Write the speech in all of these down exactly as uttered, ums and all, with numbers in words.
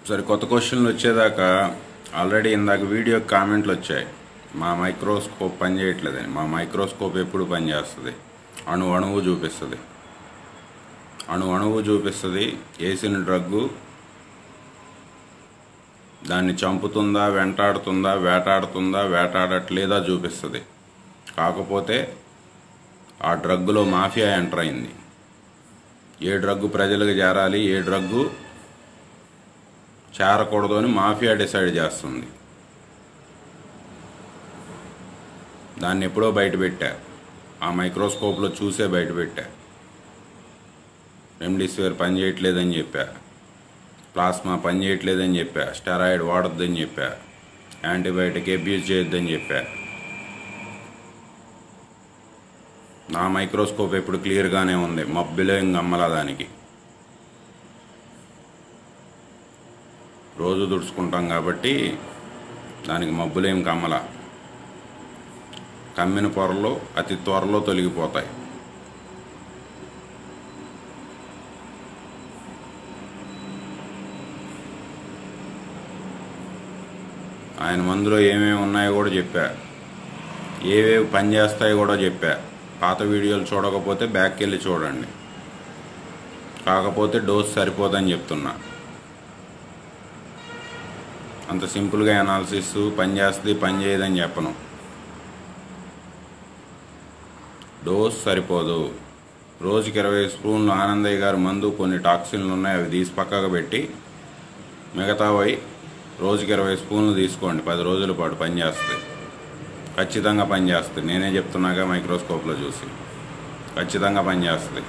సరే, కొత్త క్వశ్చన్లు వచ్చేదాకా ఆల్రెడీ ఇందాక వీడియో కామెంట్లు వచ్చాయి. మా మైక్రోస్కోప్ పనిచేయట్లేదని. మా మైక్రోస్కోప్ ఎప్పుడు పనిచేస్తుంది? అణు అణువు చూపిస్తుంది. అణు అణువు చూపిస్తుంది. వేసిన డ్రగ్గు దాన్ని చంపుతుందా, వెంటాడుతుందా, వేటాడుతుందా, వేటాడట్లేదా చూపిస్తుంది. కాకపోతే ఆ డ్రగ్గులో మాఫియా ఎంటర్ అయింది. ఏ డ్రగ్గు ప్రజలకు చేరాలి, ఏ డ్రగ్గు చేరకూడదు అని మాఫియా డిసైడ్ చేస్తుంది. దాన్ని ఎప్పుడో బయటపెట్టా, ఆ మైక్రోస్కోప్లో చూసే బయటపెట్టా. రెమ్డెసివిర్ పని చేయట్లేదని చెప్పా, ప్లాస్మా పని చేయట్లేదని చెప్పా, స్టెరాయిడ్ వాడొద్దని చెప్పా, యాంటీబయాటిక్ అబ్యూజ్ చేయొద్దని చెప్పా. నా మైక్రోస్కోప్ ఎప్పుడు క్లియర్గానే ఉంది. మబ్బులో ఇంక అమ్మలా దానికి. రోజు దుడుచుకుంటాం కాబట్టి దానికి మబ్బులేం కమ్మల. కమ్మిన పొరలు అతి త్వరలో తొలగిపోతాయి. ఆయన మందులో ఏమేమి ఉన్నాయో కూడా చెప్పా, ఏవేవి పనిచేస్తాయో కూడా చెప్పా. పాత వీడియోలు చూడకపోతే బ్యాక్కి వెళ్ళి చూడండి. కాకపోతే డోస్ సరిపోదని చెప్తున్నా. అంత సింపుల్గా అనాలిసిస్ పని చేస్తుంది పని చేయదని చెప్పను. డోస్ సరిపోదు. రోజుకి ఇరవై స్పూన్లు ఆనందయ్య గారి మందు, కొన్ని టాక్సిన్లు ఉన్నాయి, అవి తీసి పక్కకు పెట్టి మిగతావి రోజుకి ఇరవై స్పూన్లు తీసుకోండి. పది రోజుల పాటు పనిచేస్తుంది. ఖచ్చితంగా పనిచేస్తుంది. నేనే చెప్తున్నాగా మైక్రోస్కోప్లో చూసి. ఖచ్చితంగా పనిచేస్తుంది.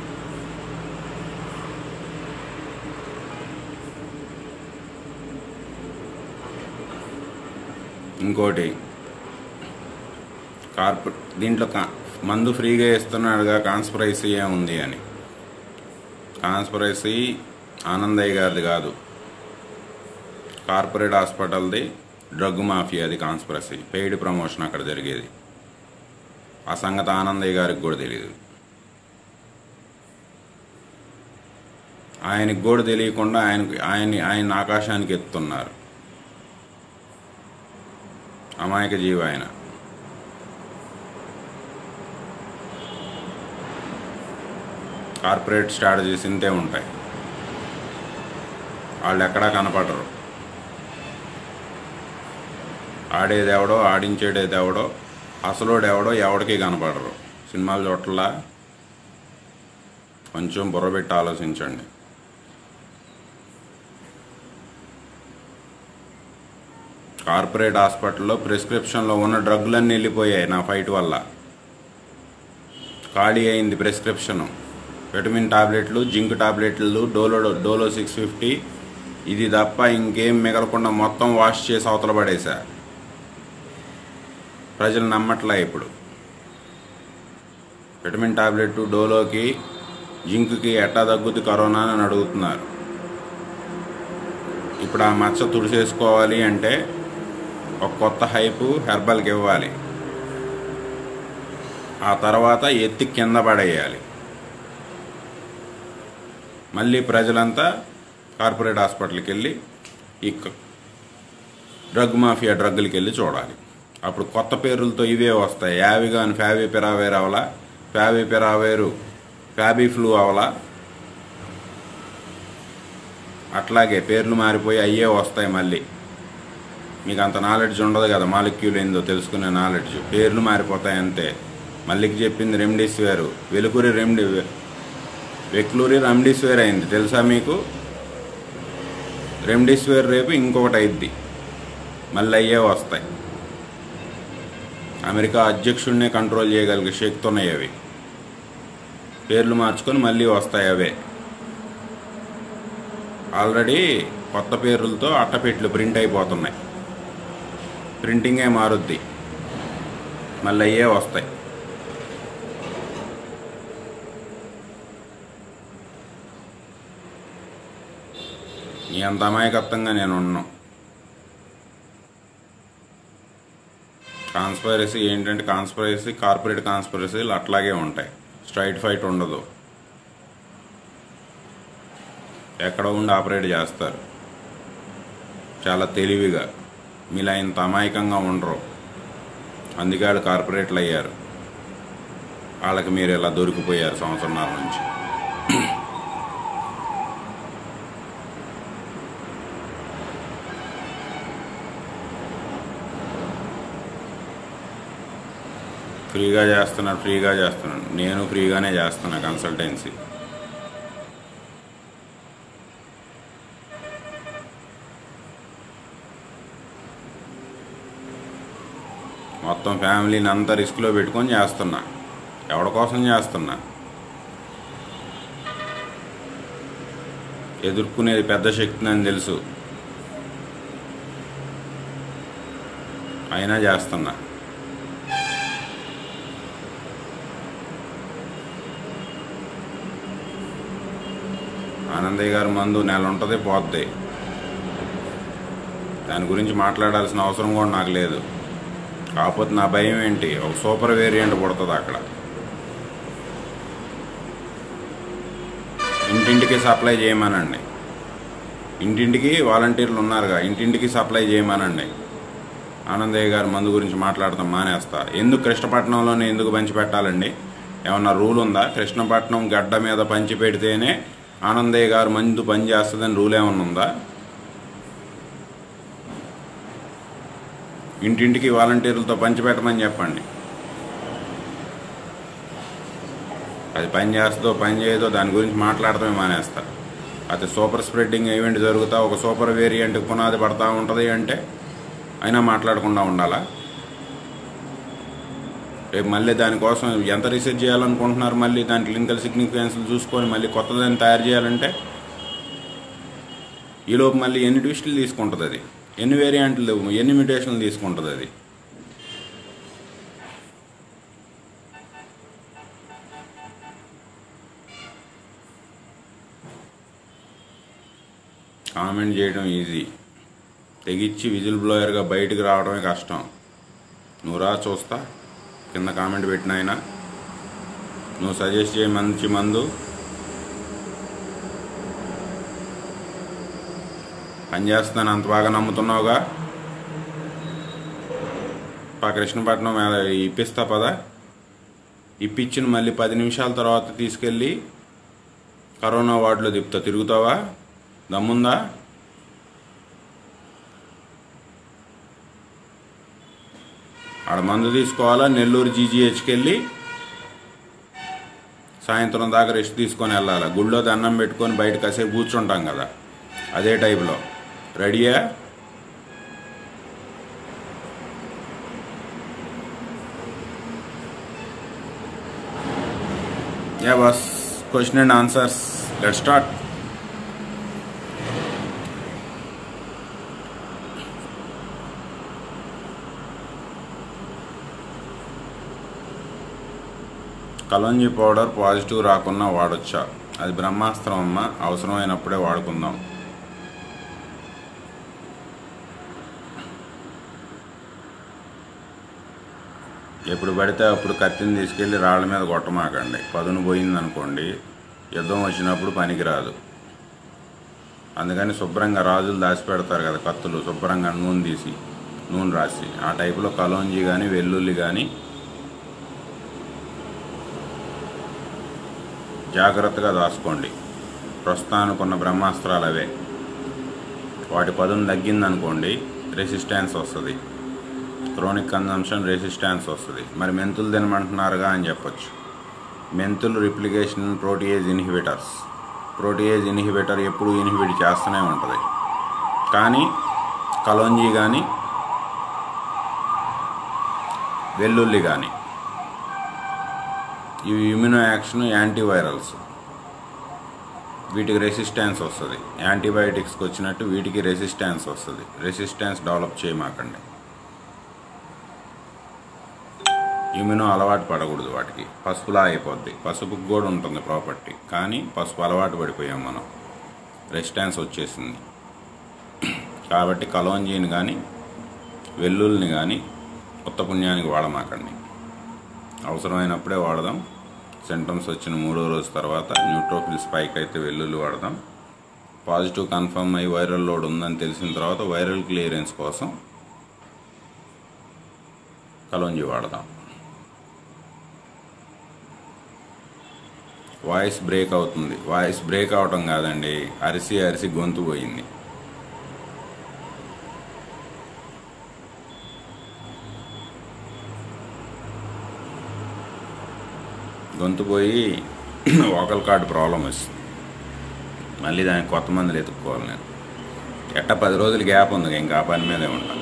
ఇంకోటి, కార్పొ దీంట్లో కా మందు ఫ్రీగా ఇస్తున్నాడుగా, కాన్స్పిరసీ ఏముంది అని. కాన్స్పిరసీ ఆనందయ్య గారిది కాదు, కార్పొరేట్ హాస్పిటల్ది, డ్రగ్ మాఫియాది కాన్స్పిరసీ. పెయిడ్ ప్రమోషన్ అక్కడ జరిగేది. ఆ సంగతి ఆనందయ్య గారికి కూడా తెలియదు. ఆయనకి కూడా తెలియకుండా ఆయనకి ఆయన్ని ఆయన ఆకాశానికి ఎత్తుతున్నారు. అమాయక జీవి ఆయన. కార్పొరేట్ స్ట్రాటజీస్ ఇంతే ఉంటాయి. వాళ్ళు ఎక్కడా కనపడరు. ఆడేదెవడో, ఆడించేడేదెవడో, అసలోడెవడో ఎవడికి కనపడరు. సినిమాలు చోట్ల కొంచెం బుర్రబెట్టి ఆలోచించండి. కార్పొరేట్ హాస్పిటల్లో ప్రిస్క్రిప్షన్లో ఉన్న డ్రగ్లన్నీ వెళ్ళిపోయాయి నా ఫైట్ వల్ల. ఖాళీ అయింది ప్రిస్క్రిప్షను. విటమిన్ టాబ్లెట్లు, జింక్ టాబ్లెట్లు, డోలో డోలో సిక్స్ ఫిఫ్టీ ఇది తప్ప ఇంకేం మిగలకుండా మొత్తం వాష్ చేసి అవతల పడేశా. ప్రజలు నమ్మట్లే ఇప్పుడు. విటమిన్ టాబ్లెట్, డోలోకి, జింక్కి ఎట్టా తగ్గుద్ది కరోనా అని అడుగుతున్నారు. ఇప్పుడు ఆ మచ్చ తుడిసేసుకోవాలి అంటే ఒక కొత్త హైపు హెర్బల్కి ఇవ్వాలి. ఆ తర్వాత ఎత్తి కింద పడేయాలి. మళ్ళీ ప్రజలంతా కార్పొరేట్ హాస్పిటల్కి వెళ్ళి ఈ డ్రగ్ మాఫియా డ్రగ్గులకి వెళ్ళి చూడాలి. అప్పుడు కొత్త పేర్లతో ఇవే వస్తాయి. యావిగాన్ ఫ్యావీ పిరావేర్ అవలా, ఫ్యావీ పిరావేరు ఫ్యాబీ ఫ్లూ అవలా, అట్లాగే పేర్లు మారిపోయి అయ్యే వస్తాయి మళ్ళీ. మీకు అంత నాలెడ్జ్ ఉండదు కదా, మాలిక్యూల్ ఏందో తెలుసుకునే నాలెడ్జ్. పేర్లు మారిపోతాయి అంతే. మళ్ళీకి చెప్పింది రెమ్డెసివిర్, వెలుకురి రెమ్డి వెక్లూరి రెమ్డెసివిర్ అయింది తెలుసా మీకు? రెమ్డెసివిర్ రేపు ఇంకొకటి అయింది. మళ్ళీ అయ్యే వస్తాయి. అమెరికా అధ్యక్షుడినే కంట్రోల్ చేయగలిగే శక్తి ఉన్నాయి అవి. పేర్లు మార్చుకొని మళ్ళీ వస్తాయి అవే. ఆల్రెడీ కొత్త పేర్లతో అట్టపెట్లు ప్రింట్ అయిపోతున్నాయి. ప్రింటింగే మారుద్ది, మళ్ళీ అయ్యే వస్తాయి. నీ అంత అమాయకత్వంగా నేను ఉన్నాను. కాన్స్పైరసీ ఏంటంటే, కాన్స్పైరసీ కార్పొరేట్ కాన్స్పైరసీలు అట్లాగే ఉంటాయి. స్ట్రైట్ ఫైట్ ఉండదు. ఎక్కడ ఉండి ఆపరేట్ చేస్తారు. చాలా తెలివిగా. మీలా ఇంత అమాయకంగా ఉండరు, అందుకే వాళ్ళు కార్పొరేట్లు అయ్యారు. వాళ్ళకి మీరు ఇలా దొరికిపోయారు సంవత్సరంన్నర నుంచి. ఫ్రీగా చేస్తున్నారు ఫ్రీగా చేస్తున్నాను నేను ఫ్రీగానే చేస్తున్నా కన్సల్టెన్సీ. మొత్తం ఫ్యామిలీని అంతా రిస్క్లో పెట్టుకొని చేస్తున్నా. ఎవరి కోసం చేస్తున్నా? ఎదుర్కొనేది పెద్ద శక్తిని అని తెలుసు, అయినా చేస్తున్నా. ఆనందయ్య గారి మందు నెల ఉంటుంది, పోద్ది. దాని గురించి మాట్లాడాల్సిన అవసరం కూడా నాకు లేదు. కాకపోతే నా భయం ఏంటి, ఒక సూపర్ వేరియంట్ పుడుతుంది అక్కడ. ఇంటింటికి సప్లై చేయమనండి. ఇంటింటికి వాలంటీర్లు ఉన్నారుగా, ఇంటింటికి సప్లై చేయమనండి. ఆనందయ్య గారి మందు గురించి మాట్లాడతాం మానేస్తా. ఎందుకు కృష్ణపట్నంలోనే ఎందుకు పంచి పెట్టాలండి? ఏమన్నా రూల్ ఉందా? కృష్ణపట్నం గడ్డ మీద పంచి పెడితేనే ఆనందయ్య గారు మందు పనిచేస్తుందని రూల్ ఏమన్నా ఉందా? ఇంటింటికి వాలంటీర్లతో పంచిపెట్టమని చెప్పండి. అది పని చేస్తుందో పని చేయదో దాని గురించి మాట్లాడటమే మానేస్తా. అది సూపర్ స్ప్రెడ్డింగ్ ఈవెంట్ జరుగుతా ఒక సూపర్ వేరియంట్ పునాది పడతా ఉంటుంది అంటే అయినా మాట్లాడకుండా ఉండాలా? రేపు మళ్ళీ దానికోసం ఎంత రీసెర్చ్ చేయాలనుకుంటున్నారు? మళ్ళీ దాని క్లినికల్ సిగ్నిఫికెన్స్లు చూసుకొని మళ్ళీ కొత్తదాన్ని తయారు చేయాలంటే ఈలోపు మళ్ళీ ఎన్ని ట్విస్టులు తీసుకుంటుంది అది, ఎన్ని వేరియంట్లు, ఎన్ని మ్యూటేషన్లు తీసుకుంటుంది అది. కామెంట్ చేయడం ఈజీ, తెగిచ్చి విజిల్ బ్లోయర్గా బయటికి రావడమే కష్టం. నువ్వు రా చూస్తా, కింద కామెంట్ పెట్టిన ఆయన. నువ్వు సజెస్ట్ చేయ మంచి మందు పనిచేస్తాను అంత బాగా నమ్ముతున్నావుగా. పా కృష్ణపట్నం ఇప్పిస్తా పదా. ఇప్పించిన మళ్ళీ పది నిమిషాల తర్వాత తీసుకెళ్ళి కరోనా వార్డులో తిప్పుతా. తిరుగుతావా? దమ్ముందా? ఆడ మందు తీసుకోవాలా, నెల్లూరు జీజీహెచ్కి వెళ్ళి సాయంత్రం దాకా రెస్ట్ తీసుకొని వెళ్ళాలి. గుళ్ళో దండం పెట్టుకొని బయట కాసేపు కూర్చుంటాం కదా, అదే టైప్లో. రెడీయా? యా బస్, question and answers, let's start. Kalonji powder positive రాకున్నా వాడొచ్చా? అది బ్రహ్మాస్త్రం అమ్మ, అవసరమైనప్పుడే వాడుకుందాం. ఎప్పుడు పడితే అప్పుడు కత్తిని తీసుకెళ్ళి రాళ్ళ మీద కొట్టమాకండి. పదును పోయిందనుకోండి, యుద్ధం వచ్చినప్పుడు పనికిరాదు. అందుకని శుభ్రంగా రాజులు దాచి పెడతారు కదా కత్తులు, శుభ్రంగా నూనె తీసి నూనె రాసి ఆ టైపులో కలోంజీ కానీ వెల్లుల్లి కానీ జాగ్రత్తగా దాచుకోండి. ప్రస్తుతానికున్న బ్రహ్మాస్త్రాలు అవే. వాటి పదును తగ్గిందనుకోండి రెసిస్టెన్స్ వస్తుంది, క్రోనిక్ కన్జంప్షన్ రెసిస్టెన్స్ వస్తుంది. మరి మెంతులు తినమంటున్నారుగా అని చెప్పొచ్చు. మెంతులు replication protease inhibitors. Protease inhibitor ఎప్పుడు ఇన్హిబిట్ చేస్తూనే ఉంటుంది. కానీ కలోంజీ కానీ వెల్లుల్లి కానీ ఇవి ఇమ్యూనో యాక్షన్ యాంటీవైరల్స్, వీటికి రెసిస్టెన్స్ వస్తుంది. యాంటీబయాటిక్స్కి వచ్చినట్టు వీటికి రెసిస్టెన్స్ వస్తుంది. రెసిస్టెన్స్ డెవలప్ చేయమాకండి. ఇమ్యూనో అలవాటు పడకూడదు వాటికి. పసుపులా అయిపోద్ది. పసుపుకి కూడా ఉంటుంది ప్రాపర్టీ, కానీ పసుపు అలవాటు పడిపోయాం మనం, రెసిస్టెన్స్ వచ్చేసింది. కాబట్టి కలోంజీని కానీ వెల్లుల్ని కానీ కొత్త పుణ్యానికి వాడమాకండి. అవసరమైనప్పుడే వాడదాం. సింటమ్స్ వచ్చిన మూడో రోజు తర్వాత న్యూట్రోఫిల్ స్పైక్ అయితే వెల్లుల్లి వాడదాం. పాజిటివ్ కన్ఫర్మ్ అయ్యి వైరల్ లోడ్ ఉందని తెలిసిన తర్వాత వైరల్ క్లియరెన్స్ కోసం కలోంజీ వాడదాం. వాయిస్ బ్రేక్ అవుతుంది. వాయిస్ బ్రేక్ అవటం కాదండి, అరిసి అరిసి గొంతు పోయింది. గొంతు పోయి వోకల్ కార్డ్ ప్రాబ్లం వస్తుంది. మళ్ళీ దానికి కొత్త మందులు ఎత్తుక్కోవాలి నేను. ఎట్ట పది రోజులు గ్యాప్ ఉంది, ఇంకా ఆ పని మీదే ఉంటాను.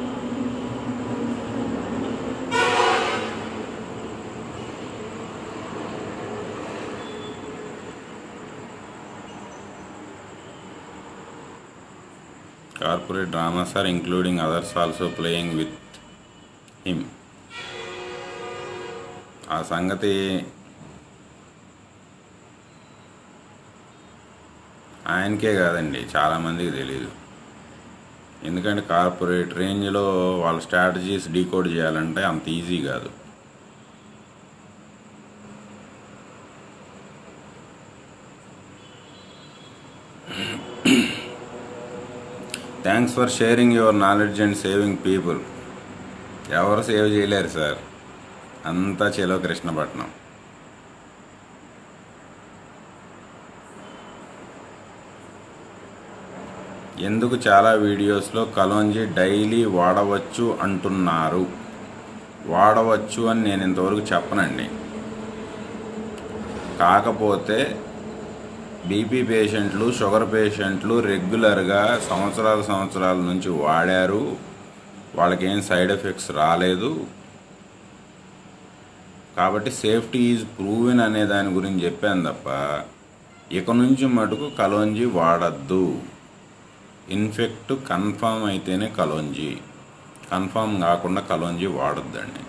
Corporate dramas are including others also playing with him. ఆ సంగతి ఆయనకే కాదండి, చాలామందికి తెలియదు. ఎందుకంటే కార్పొరేట్ రేంజ్లో వాళ్ళ స్ట్రాటజీస్ డీకోడ్ చేయాలంటే అంత ఈజీ కాదు. Thanks for sharing your knowledge and saving people. ఎవరు సేవ్ చేయలేరు సార్, అంతా చెలో కృష్ణపట్నం. ఎందుకు చాలా వీడియోస్లో కలోంజీ డైలీ వాడవచ్చు అంటున్నారు? వాడవచ్చు అని నేను ఇంతవరకు చెప్పనండి. కాకపోతే బీపీ పేషెంట్లు, షుగర్ పేషెంట్లు రెగ్యులర్గా సంవత్సరాల సంవత్సరాల నుంచి వాడారు, వాళ్ళకేం సైడ్ ఎఫెక్ట్స్ రాలేదు కాబట్టి సేఫ్టీ ఈజ్ ప్రూవెన్ అనే దాని గురించి చెప్పాను తప్ప ఇక నుంచి మటుకు కలోంజీ వాడద్దు. ఇన్ఫెక్ట్ కన్ఫామ్ అయితేనే కలోంజీ, కన్ఫామ్ కాకుండా కలోంజీ వాడొద్దండి.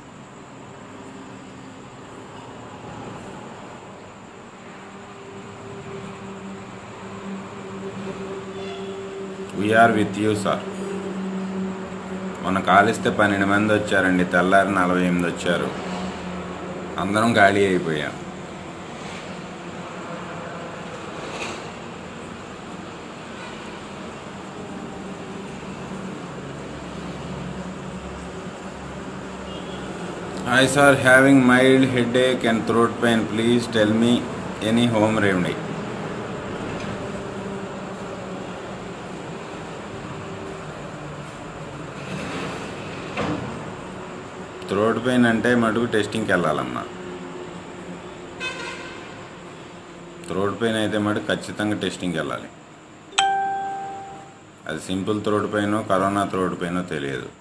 We are with you sir. మొన్న కాలిస్తే పన్నెండు మంది వచ్చారండి, తెల్లారి నలభై ఎనిమిది వచ్చారు, అందరం ఖాళీ అయిపోయాం. I sir having mild headache and throat pain. Please tell me any home remedy. Throat pain అంటే మటుకు టెస్టింగ్కి వెళ్ళాలమ్మా. థ్రోట్ పెయిన్ అయితే మటుకు ఖచ్చితంగా టెస్టింగ్కి వెళ్ళాలి. అది సింపుల్ థ్రోట్ పెయినో కరోనా థ్రోట్ పెయినో తెలియదు.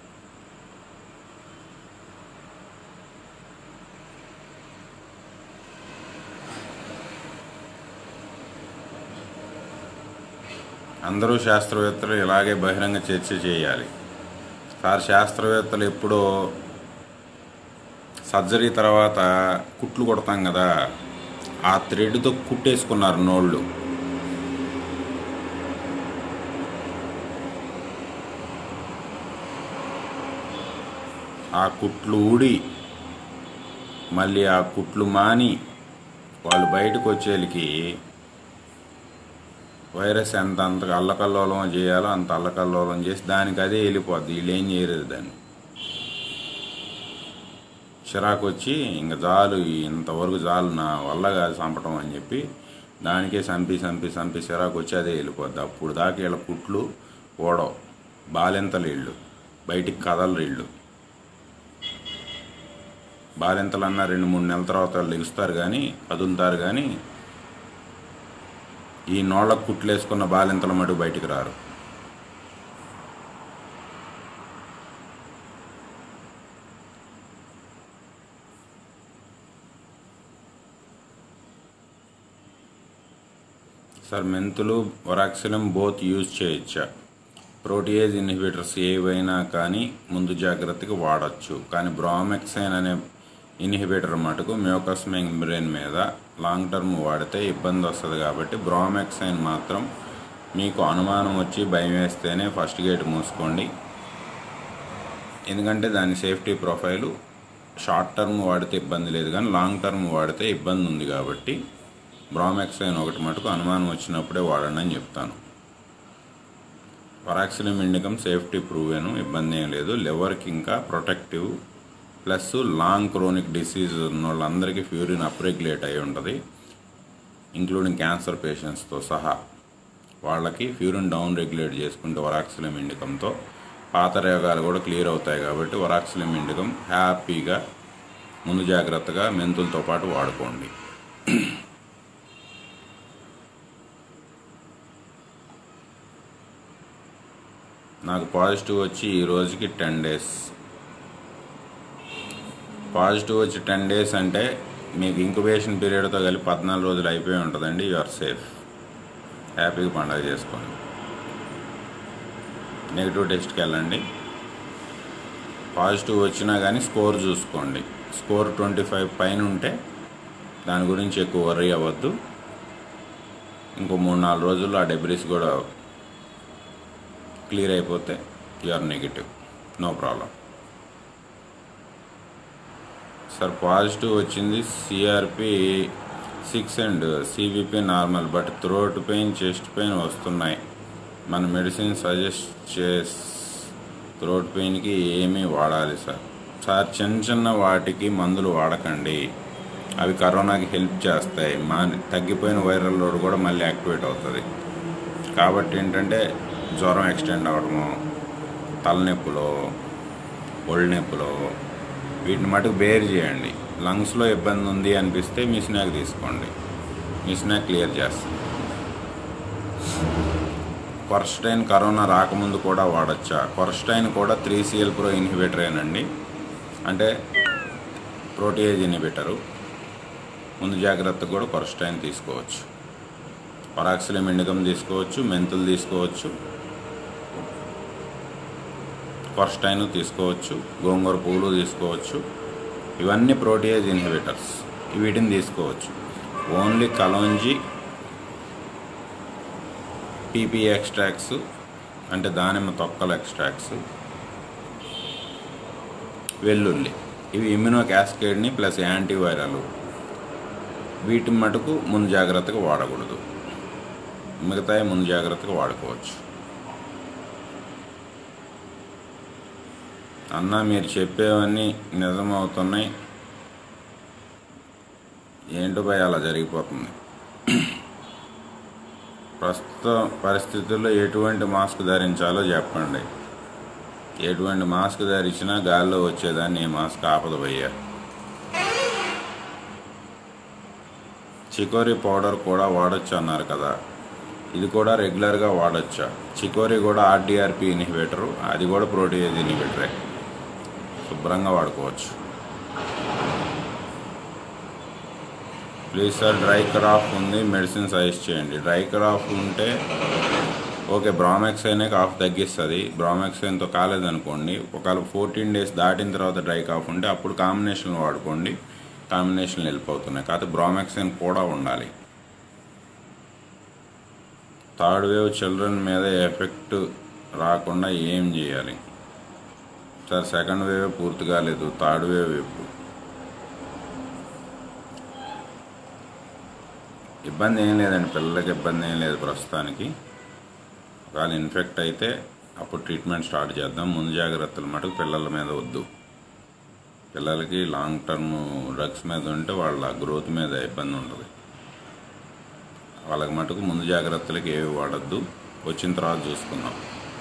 అందరూ శాస్త్రవేత్తలు ఇలాగే బహిరంగ చర్చ చేయాలి సార్. శాస్త్రవేత్తలు ఎప్పుడో సర్జరీ తర్వాత కుట్లు కొడతాం కదా, ఆ థ్రెడ్తో కుట్టేసుకున్నారు నోళ్ళు. ఆ కుట్లు ఊడి మళ్ళీ ఆ కుట్లు మాని వాళ్ళు బయటకు వచ్చేళ్ళకి వైరస్ ఎంత అంత అల్లకల్లోలం చేయాలో అంత అల్లకల్లోలం చేసి దానికి అదే వెళ్ళిపోద్ది. వీళ్ళు ఏం చేయలేదు దాన్ని. చిరాకు వచ్చి ఇంకా జాలు, ఇంతవరకు జాలు నా వల్ల కాదు చంపటం అని చెప్పి దానికే చంపి చంపి చంపి చిరాకు వచ్చి అదే వెళ్ళిపోద్ది. అప్పుడు దాకా వీళ్ళ కుట్లు ఓడవు, బాలెంతలు ఇళ్ళు, బయటికి కదలరు ఇళ్ళు. బాలెంతలు అన్నా రెండు మూడు నెలల తర్వాత వాళ్ళు లెగుస్తారు కానీ కదులుతారు కానీ ఈ నోళ్ళకు కుట్లేసుకున్న బాలెంతల మటుకు బయటికి రారు. సార్ మెంతులు వరాక్సిలం బోత్ యూజ్ చేయొచ్చా? ప్రోటీయేజ్ ఇన్హిబిటర్స్ ఏవైనా కానీ ముందు జాగ్రత్తగా వాడచ్చు, కానీ బ్రామెక్సైన్ అనే ఇన్హిబిటర్ మటుకు మ్యూకస్ మెంబ్రేన్ మీద లాంగ్ టర్మ్ వాడితే ఇబ్బంది వస్తుంది. కాబట్టి బ్రామెక్సైన్ మాత్రం మీకు అనుమానం వచ్చి భయం వేస్తేనే ఫస్ట్ గేట్ మూసుకోండి. ఎందుకంటే దాని సేఫ్టీ ప్రొఫైలు షార్ట్ టర్మ్ వాడితే ఇబ్బంది లేదు, కానీ లాంగ్ టర్మ్ వాడితే ఇబ్బంది ఉంది. కాబట్టి బ్రామెక్సైన్ ఒకటి మటుకు అనుమానం వచ్చినప్పుడే వాడండి అని చెప్తాను. వరాక్సిలియం ఇండికం సేఫ్టీ ప్రూవేను, ఇబ్బంది ఏం లేదు. లివర్కి ఇంకా protective, plus long chronic disease ఉన్న వాళ్ళందరికీ ఫ్యూరిన్ అప్రెగ్యులేట్ అయి ఉంటుంది, ఇంక్లూడింగ్ క్యాన్సర్ పేషెంట్స్తో సహా. వాళ్ళకి ఫ్యూరిన్ డౌన్ రెగ్యులేట్ చేసుకుంటే వరాక్సిలియం ఇండికంతో పాత రోగాలు కూడా క్లియర్ అవుతాయి. కాబట్టి వరాక్సిలియం ఇండికం హ్యాపీగా ముందు జాగ్రత్తగా మెంతులతో పాటు వాడుకోండి. నాకు పాజిటివ్ వచ్చి ఈ రోజుకి టెన్ డేస్ పాజిటివ్ వచ్చి టెన్ డేస్ అంటే మీకు ఇంక్యుబేషన్ పీరియడ్తో కలిపి పద్నాలుగు రోజులు అయిపోయి ఉంటుందండి. యు ఆర్ సేఫ్, హ్యాపీగా పండుగ చేసుకోండి. నెగిటివ్ టెస్ట్కి వెళ్ళండి. పాజిటివ్ వచ్చినా కానీ స్కోర్ చూసుకోండి. స్కోర్ ట్వంటీ ఫైవ్ పైన ఉంటే దాని గురించి ఎక్కువ వర్రీ అవ్వద్దు. ఇంకో మూడు నాలుగు రోజుల్లో ఆ డెబ్రిస్ కూడా క్లియర్ అయిపోతే you are negative, no problem. Sir positive వచ్చింది, CRP six and CVP normal, but throat pain, chest pain వస్తున్నాయి. మన మెడిసిన్ సజెస్ట్ చేసి థ్రోట్ పెయిన్కి ఏమీ వాడాలి సార్? సార్ చిన్న చిన్న వాటికి మందులు వాడకండి, అవి కరోనాకి హెల్ప్ చేస్తాయి. మా తగ్గిపోయిన వైరల్ లోడ్ కూడా మళ్ళీ యాక్టివేట్ అవుతుంది. కాబట్టి ఏంటంటే జ్వరం ఎక్స్టెండ్ అవ్వడము, తలనొప్పులో, ఒళ్ళు నొప్పులో, వీటిని మటుకు బేర్ చేయండి. లంగ్స్లో ఇబ్బంది ఉంది అనిపిస్తే మిస్నాక్ తీసుకోండి, మిస్నాక్ క్లియర్ చేస్తుంది. కొర్స్టైన్ కరోనా రాకముందు కూడా వాడచ్చా? కొర్స్టైన్ కూడా త్రీ సిఎల్ ప్రో ఇన్హిబిటరేనండి, అంటే ప్రోటీయేజ్ ఇన్హిబిటరు. ముందు జాగ్రత్తగా కూడా కొర్స్టైన్ తీసుకోవచ్చు. వరాక్సిలియం ఇండికం తీసుకోవచ్చు, మెంతులు తీసుకోవచ్చు, కొర్స్టైన్ తీసుకోవచ్చు, గోంగూర పువ్వులు తీసుకోవచ్చు. ఇవన్నీ ప్రోటీయేజ్ ఇన్హిబిటర్స్, వీటిని తీసుకోవచ్చు. ఓన్లీ కలోంజీ, పీపీ ఎక్స్ట్రాక్ట్స్ అంటే దానిమ్మ తొక్కల ఎక్స్ట్రాక్ట్స్, వెల్లుల్లి, ఇవి ఇమ్యూనో క్యాస్కేడ్ని ప్లస్ యాంటీవైరల్. వీటి మటుకు ముందు జాగ్రత్తగా వాడకూడదు, మిగతాయి ముందు జాగ్రత్తగా వాడుకోవచ్చు. అన్న మీరు చెప్పేవన్నీ నిజమవుతున్నాయి, ఏంటో భయ అలా జరిగిపోతుంది. ప్రస్తుత పరిస్థితుల్లో ఎటువంటి మాస్క్ ధరించాలో చెప్పండి. ఎటువంటి మాస్క్ ధరించినా గాల్లో వచ్చేదాన్ని ఏ మాస్క్ ఆపదు భయ్యా. చికోరీ పౌడర్ కూడా వాడచ్చు అన్నారు కదా, ఇది కూడా రెగ్యులర్గా వాడచ్చా? చికోరీ కూడా ఆర్డీఆర్పి ఇన్హిబిటరు, అది కూడా ప్రోటీయేజ్ ఇన్హిబిటరే, శుభ్రంగా వాడుకోవచ్చు. ప్లీజ్ సార్ డ్రై క్రాఫ్ ఉంది, మెడిసిన్ సజెస్ట్ చేయండి. డ్రై క్రాఫ్ ఉంటే ఓకే, బ్రామెక్సైనే కాఫ్ తగ్గిస్తుంది. బ్రామెక్సైన్తో కాలేదనుకోండి, ఒకవేళ ఫోర్టీన్ డేస్ దాటిన తర్వాత డ్రై కాఫ్ ఉంటే అప్పుడు కాంబినేషన్ వాడుకోండి, కాంబినేషన్లు వెళ్ళిపోతున్నాయి. కాకపోతే బ్రామెక్సైన్ కూడా ఉండాలి. థర్డ్ వేవ్ చిల్డ్రన్ మీద ఎఫెక్ట్ రాకుండా ఏం చేయాలి సార్? సెకండ్ వేవ్ పూర్తి కాలేదు, థర్డ్ వేవ్ ఎప్పుడు? ఇబ్బంది ఏం లేదండి, పిల్లలకి ఇబ్బంది ఏం లేదు ప్రస్తుతానికి. ఒకవేళ ఇన్ఫెక్ట్ అయితే అప్పుడు ట్రీట్మెంట్ స్టార్ట్ చేద్దాం. ముందు జాగ్రత్తలు మటుకు పిల్లల మీద వద్దు. పిల్లలకి లాంగ్ టర్మ్ డ్రగ్స్ మీద ఉంటే వాళ్ళ గ్రోత్ మీద ఇబ్బంది ఉంటుంది. వాళ్ళకి మటుకు ముందు జాగ్రత్తలకి ఏవి వాడద్దు, వచ్చిన తర్వాత చూసుకుందాం.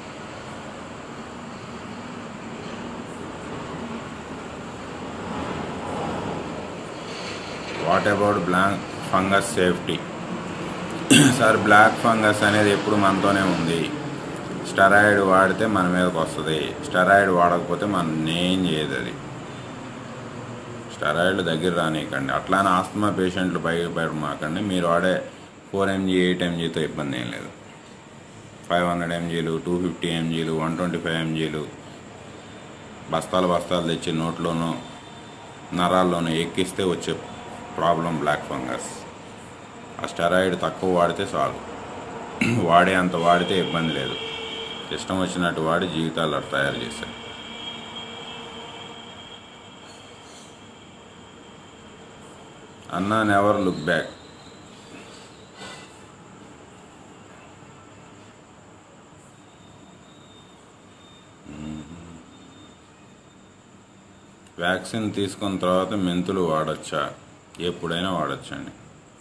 What about black fungus safety? Sir black fungus అనేది ఎప్పుడు మనతోనే ఉంది. స్టెరాయిడ్ వాడితే మన మీదకి వస్తుంది, స్టెరాయిడ్ వాడకపోతే మనం ఏం చేయదు. అది స్టెరాయిడ్లు దగ్గర రానియకండి. అట్లానే ఆస్తమా పేషెంట్లు భయపడమాకండి. మీరు వాడే ఫోర్ ఎంజీ ఎయిట్ ఎంజీతో ఇబ్బంది ఏం లేదు. ఫైవ్ హండ్రెడ్ ఎంజీలు, టూ ఫిఫ్టీ ఎంజీలు, వన్ ట్వంటీ ఫైవ్ ఎంజీలు బస్తాలు బస్తాలు తెచ్చి నోట్లోనూ నరాల్లోనూ ఎక్కిస్తే వచ్చే ప్రాబ్లం బ్లాక్ ఫంగస్. ఆ స్టెరాయిడ్ తక్కువ వాడితే చాలు, వాడే అంత వాడితే ఇబ్బంది లేదు. ఇష్టం వచ్చినట్టు వాడి జీవితాలు అట్లా తయారు చేశారు. అన్నా నెవర్ లుక్ బ్యాక్. వ్యాక్సిన్ తీసుకున్న తర్వాత మెంతులు వాడచ్చా? ఎప్పుడైనా వాడచ్చండి.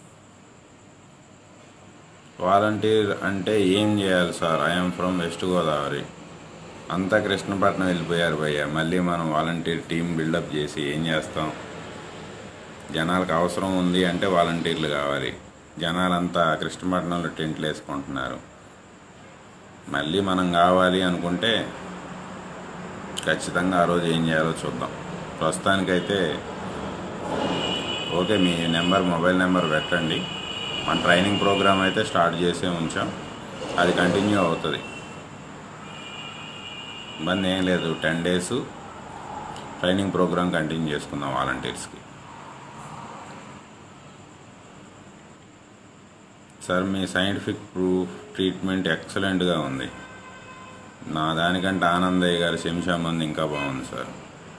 వాలంటీర్ అంటే ఏం చేయాలి sir? I'm from West Godavari. అంతా కృష్ణపట్నం వెళ్ళిపోయారు భయ్య. మళ్ళీ మనం వాలంటీర్ టీం బిల్డప్ చేసి ఏం చేస్తాం? జనాలకు అవసరం ఉంది అంటే వాలంటీర్లు కావాలి. జనాలంతా కృష్ణపట్నంలో టెంట్లు వేసుకుంటున్నారు. మళ్ళీ మనం కావాలి అనుకుంటే ఖచ్చితంగా ఆ రోజు ఏం చేయాలో చూద్దాం. ప్రస్తుతానికైతే ఓకే, మీ నెంబర్ మొబైల్ నెంబర్ పెట్టండి. మన ట్రైనింగ్ ప్రోగ్రామ్ అయితే స్టార్ట్ చేసే ఉంచాం, అది కంటిన్యూ అవుతుంది. ఇబ్బంది ఏం లేదు. Ten days training program continue చేసుకుందాం వాలంటీర్స్కి. సార్ మీ సైంటిఫిక్ ప్రూఫ్ ట్రీట్మెంట్ ఎక్సలెంట్గా ఉంది. నా దానికంటే ఆనందయ్య గారి శంషా మంది ఇంకా బాగుంది సార్.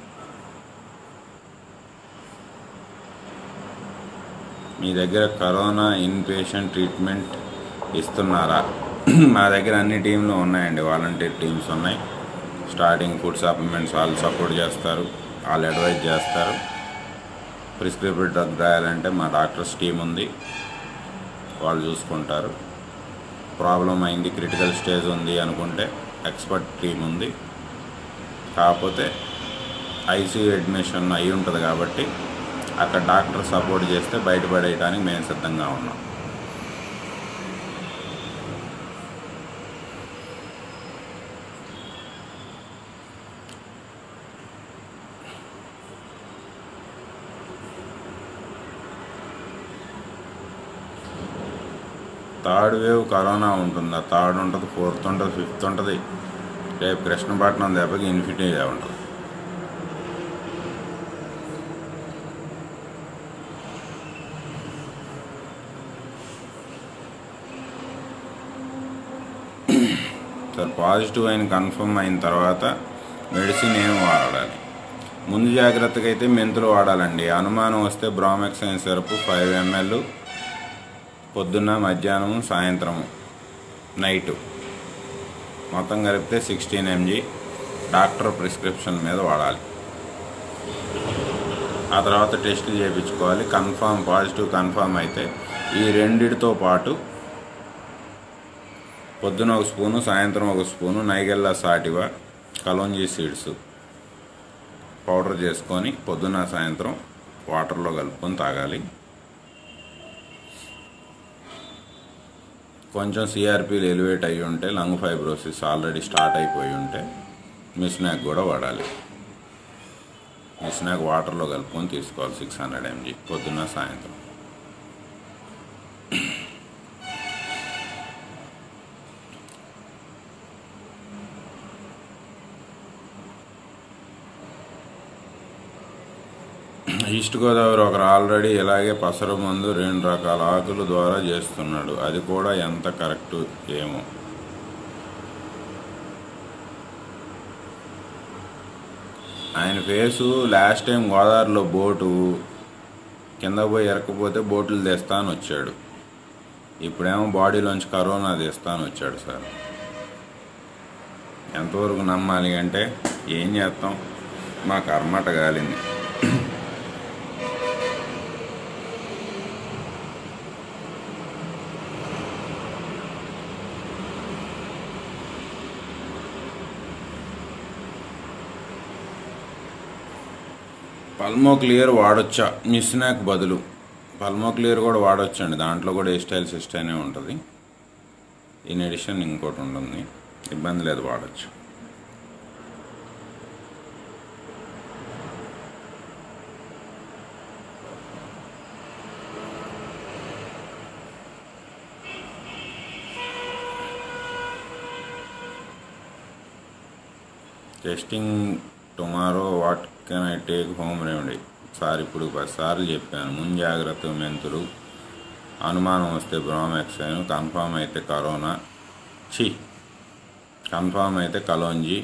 మీ దగ్గర కరోనా ఇన్ పేషెంట్ ట్రీట్మెంట్ ఇస్తున్నారా? మా దగ్గర అన్ని టీంలు ఉన్నాయండి, వాలంటీర్ టీమ్స్ ఉన్నాయి. స్టార్టింగ్ ఫుడ్ సప్లిమెంట్స్ వాళ్ళు సపోర్ట్ చేస్తారు, వాళ్ళు అడ్వైజ్ చేస్తారు. ప్రిస్క్రిప్టివ్ డ్రగ్ రాయాలంటే మా డాక్టర్స్ టీం ఉంది, వాళ్ళు చూసుకుంటారు. ప్రాబ్లం అయింది, క్రిటికల్ స్టేజ్ ఉంది అనుకుంటే ఎక్స్పర్ట్ టీం ఉంది. కాకపోతే ఐసీయూ అడ్మిషన్ అయి ఉంటుంది కాబట్టి అక్కడ డాక్టర్ సపోర్ట్ చేస్తే బయటపడేయడానికి మేము సిద్ధంగా ఉన్నాం. థర్డ్ వేవ్ కరోనా ఉంటుందా? థర్డ్ ఉంటుంది, ఫోర్త్ ఉంటుంది, ఫిఫ్త్ ఉంటుంది. రేపు కృష్ణపట్నం దెబ్బకి ఇన్ఫినిటీ ఉంటుంది. సార్ పాజిటివ్ అయిన కన్ఫర్మ్ అయిన తర్వాత మెడిసిన్ ఏం వాడాలి? ముందు జాగ్రత్తగా అయితే మెంతులు వాడాలండి. అనుమానం వస్తే బ్రామెక్సైన్ సిరప్ ఫైవ్ ఎంఎల్ పొద్దున్న, మధ్యాహ్నం, సాయంత్రం, నైటు మొత్తం కలిపితే సిక్స్టీన్ ఎంజీ డాక్టర్ ప్రిస్క్రిప్షన్ మీద వాడాలి. ఆ తర్వాత టెస్టులు చేయించుకోవాలి. కన్ఫామ్ పాజిటివ్ కన్ఫామ్ అయితే ఈ రెండిటితో పాటు పొద్దున ఒక స్పూను, సాయంత్రం ఒక spoon nigella sativa kalonji seeds powder చేసుకొని పొద్దున, సాయంత్రం వాటర్లో కలుపుకొని తాగాలి. కొంచెం సిఆర్పీలు ఎలివేట్ అయ్యి ఉంటే, లంగ్ ఫైబ్రోసిస్ ఆల్రెడీ స్టార్ట్ అయిపోయి ఉంటే మిస్నాక్ కూడా వాడాలి. మిస్నాక్ వాటర్లో కలుపుకొని తీసుకోవాలి సిక్స్ హండ్రెడ్ ఎంజీ పొద్దున్న, సాయంత్రం. ఈస్ట్ గోదావరి ఒకరు ఆల్రెడీ ఇలాగే పసరు మందు రెండు రకాల ఆకుల ద్వారా చేస్తున్నాడు. అది కూడా ఎంత కరెక్ట్ ఏమో. ఆయన ఫేసు లాస్ట్ టైం గోదావరిలో బోటు కింద పోయి ఎరకపోతే బోట్లు తెస్తా అని వచ్చాడు. ఇప్పుడేమో బాడీలోంచి కరోనా తెస్తా అని వచ్చాడు సార్. ఎంతవరకు నమ్మాలి అంటే ఏం చేస్తాం, మా కర్మట గాలింది. పల్మో క్లియర్ వాడొచ్చా మిస్నాక్ బదులు? పల్మో క్లియర్ కూడా వాడొచ్చండి. దాంట్లో కూడా ఎస్టైల్ సిస్టైనే ఉంటుంది. ఇన్ ఎడిషన్ ఇంకోటి ఉంటుంది, ఇబ్బంది లేదు, వాడచ్చు. Testing tomorrow what can I take home remedy? Sir ఇప్పుడు పది సార్లు చెప్పాను. ముందు జాగ్రత్త మెంతులు, అనుమానం వస్తే బ్రామెక్సైన్, కన్ఫామ్ అయితే కరోనా చి కన్ఫామ్ అయితే కలోంజీ,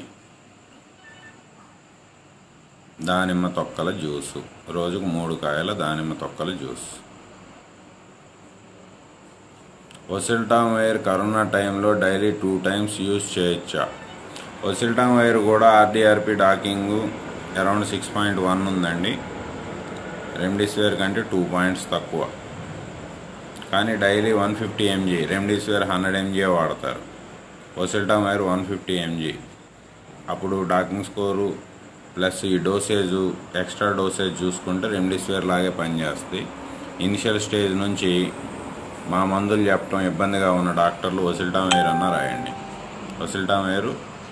దానిమ్మ తొక్కల జ్యూసు, రోజుకు మూడు కాయల దానిమ్మ తొక్కల జ్యూస్. ఒసిల్టామ్ వైర్ కరోనా టైంలో డైలీ టూ టైమ్స్ యూజ్ చేయొచ్చా? ఒసిల్టామ్ వైర్ కూడా RdRp docking around six point one ఉందండి. రెమ్డెసివిర్ కంటే టూ పాయింట్స్ తక్కువ. కానీ daily one fifty mg, remdesivir hundred MG వాడతారు. Oseltamivir one fifty mg. అప్పుడు డాకింగ్ స్కోరు ప్లస్ ఈ డోసేజు ఎక్స్ట్రా డోసేజ్ చూసుకుంటే రెమ్డెసివిర్ లాగే పనిచేస్తుంది. ఇనిషియల్ స్టేజ్ నుంచి మా మందులు చెప్పడం ఇబ్బందిగా ఉన్న డాక్టర్లు ఓసెల్టామైర్ అన్న రాయండి. ఓసెల్టామైర్